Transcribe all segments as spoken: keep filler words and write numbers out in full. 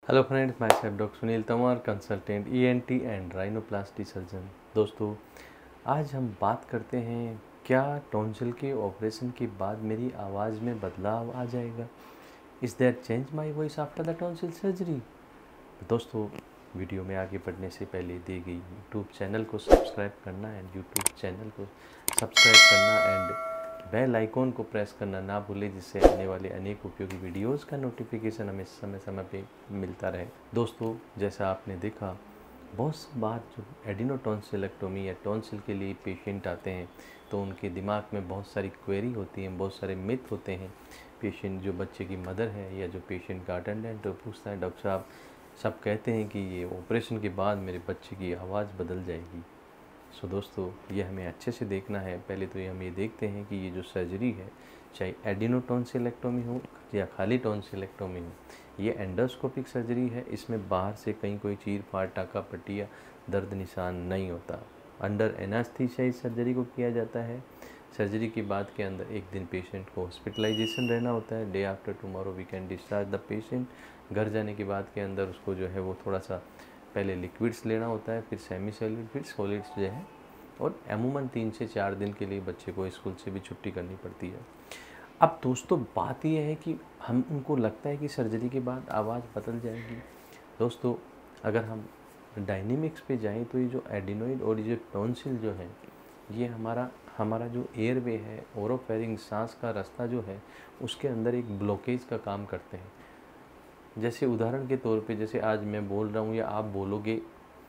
Hello friends, myself doctor Sunil Tanwar, consultant ENT and rhinoplasty surgeon. दोस्तों, आज हम बात करते हैं क्या टॉन्सिल के ऑपरेशन के बाद मेरी आवाज़ में बदलाव आ जाएगा। Is there change my voice after the tonsil surgery. दोस्तों, वीडियो में आगे बढ़ने से पहले दी गई यूट्यूब चैनल को सब्सक्राइब करना एंड यूट्यूब चैनल को सब्सक्राइब करना एंड बेल आइकॉन को प्रेस करना ना भूलें, जिससे आने वाले अनेक उपयोगी वीडियोस का नोटिफिकेशन हमें समय समय पे मिलता रहे। दोस्तों, जैसा आपने देखा, बहुत सी बार जो एडिनोटॉन्सिलेक्टोमी या टॉन्सिल के लिए पेशेंट आते हैं तो उनके दिमाग में बहुत सारी क्वेरी होती हैं, बहुत सारे मिथ होते हैं। पेशेंट जो बच्चे की मदर है या जो पेशेंट का अटेंडेंट तो पूछता है, डॉक्टर साहब सब कहते हैं कि ये ऑपरेशन के बाद मेरे बच्चे की आवाज़ बदल जाएगी। सो so, दोस्तों, ये हमें अच्छे से देखना है। पहले तो ये हम ये देखते हैं कि ये जो सर्जरी है, चाहे एडिनोटॉन्सिलेक्टोमी हो या खाली टॉन्सिलेक्टोमी हो, ये एंडोस्कोपिक सर्जरी है। इसमें बाहर से कहीं कोई चीर फाड़, टाका पट्टी या दर्द निशान नहीं होता। अंडर एनास्थीसिया इस सर्जरी को किया जाता है। सर्जरी के बाद के अंदर एक दिन पेशेंट को हॉस्पिटलाइजेशन रहना होता है। Day after tomorrow we can discharge the patient. घर जाने के बाद के अंदर उसको जो है वो थोड़ा सा पहले लिक्विड्स लेना होता है, फिर सेमी सॉलिड, फिर सॉलिड्स जो है, और अमूमन तीन से चार दिन के लिए बच्चे को स्कूल से भी छुट्टी करनी पड़ती है। अब दोस्तों, बात यह है कि हम उनको लगता है कि सर्जरी के बाद आवाज़ बदल जाएगी। दोस्तों, अगर हम डायनेमिक्स पे जाएं तो ये जो एडिनोइड और ये जो टॉन्सिल जो है, ये हमारा हमारा जो एयरवे है, ओरोफेरिंग, सांस का रास्ता जो है, उसके अंदर एक ब्लॉकेज का काम करते हैं। जैसे उदाहरण के तौर पे, जैसे आज मैं बोल रहा हूँ या आप बोलोगे,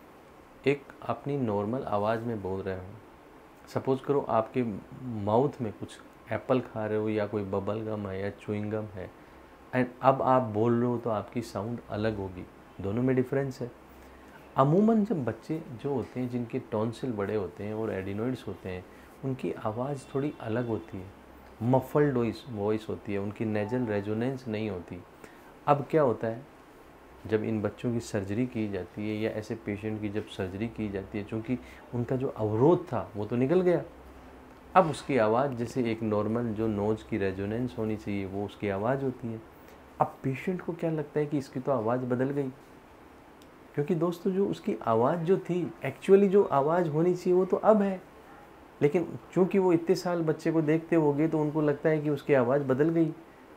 एक अपनी नॉर्मल आवाज़ में बोल रहे हो, सपोज़ करो आपके माउथ में कुछ एप्पल खा रहे हो या कोई बबल गम है या च्युइंग गम है, एंड अब आप बोल रहे हो तो आपकी साउंड अलग होगी। दोनों में डिफरेंस है। अमूमन जब बच्चे जो होते हैं जिनके टॉन्सिल बड़े होते हैं और एडिनोइड्स होते हैं, उनकी आवाज़ थोड़ी अलग होती है, मफल्ड वॉइस वॉइस होती है, उनकी नेजल रेजोनेंस नहीं होती। अब क्या होता है, जब इन बच्चों की सर्जरी की जाती है या ऐसे पेशेंट की जब सर्जरी की जाती है, चूँकि उनका जो अवरोध था वो तो निकल गया, अब उसकी आवाज़ जैसे एक नॉर्मल जो नोज़ की रेजोनेंस होनी चाहिए वो उसकी आवाज़ होती है। अब पेशेंट को क्या लगता है कि इसकी तो आवाज़ बदल गई, क्योंकि दोस्तों जो उसकी आवाज़ जो थी, एक्चुअली जो आवाज़ होनी चाहिए वो तो अब है, लेकिन चूँकि वो इतने साल बच्चे को देखते होंगे तो उनको लगता है कि उसकी आवाज़ बदल गई।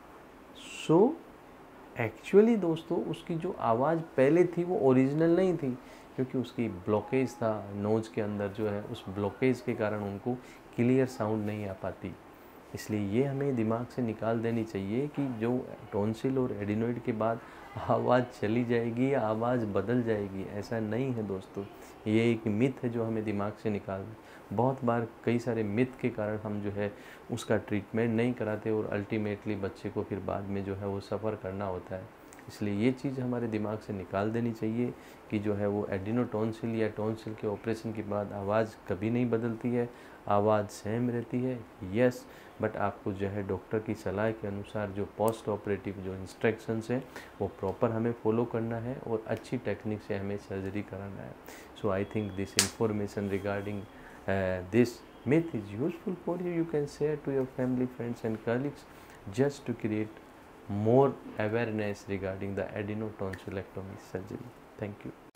सो एक्चुअली दोस्तों, उसकी जो आवाज़ पहले थी वो ओरिजिनल नहीं थी, क्योंकि उसकी ब्लॉकेज था नोज़ के अंदर जो है, उस ब्लॉकेज के कारण उनको क्लियर साउंड नहीं आ पाती। इसलिए ये हमें दिमाग से निकाल देनी चाहिए कि जो टॉन्सिल और एडिनोइड के बाद आवाज़ चली जाएगी या आवाज़ बदल जाएगी, ऐसा नहीं है दोस्तों। ये एक मिथ है जो हमें दिमाग से निकाल, बहुत बार कई सारे मिथ के कारण हम जो है उसका ट्रीटमेंट नहीं कराते और अल्टीमेटली बच्चे को फिर बाद में जो है वो सफ़र करना होता है। इसलिए ये चीज़ हमारे दिमाग से निकाल देनी चाहिए कि जो है वो एडिनोटॉन्सिल या टॉन्सिल के ऑपरेशन के बाद आवाज़ कभी नहीं बदलती है, आवाज़ सेम रहती है। यस, बट आपको जो है डॉक्टर की सलाह के अनुसार जो पोस्ट ऑपरेटिव जो इंस्ट्रक्शंस हैं वो प्रॉपर हमें फॉलो करना है और अच्छी टेक्निक से हमें सर्जरी कराना है। So I think this information regarding this myth is useful for you. You can share to your family, friends and colleagues just to create more awareness regarding the adenotonsillectomy surgery. Thank you.